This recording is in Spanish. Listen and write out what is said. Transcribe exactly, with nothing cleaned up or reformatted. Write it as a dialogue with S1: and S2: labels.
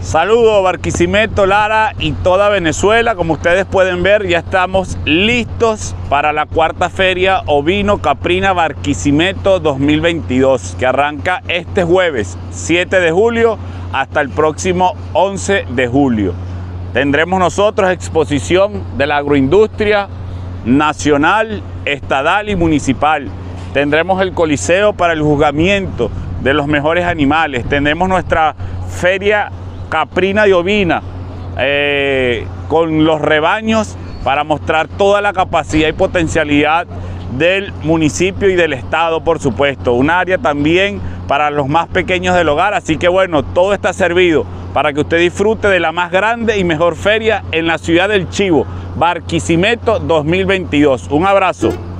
S1: Saludos Barquisimeto, Lara y toda Venezuela. Como ustedes pueden ver, ya estamos listos para la cuarta feria Ovino Caprina Barquisimeto dos mil veintidós, que arranca este jueves siete de julio hasta el próximo once de julio. Tendremos nosotros exposición de la agroindustria nacional, estadal y municipal. Tendremos el coliseo para el juzgamiento de los mejores animales. Tendremos nuestra feria caprina y ovina eh, con los rebaños para mostrar toda la capacidad y potencialidad del municipio y del estado, por supuesto. Un área también para los más pequeños del hogar. Así que bueno, todo está servido para que usted disfrute de la más grande y mejor feria en la ciudad del Chivo, Barquisimeto dos mil veintidós. Un abrazo.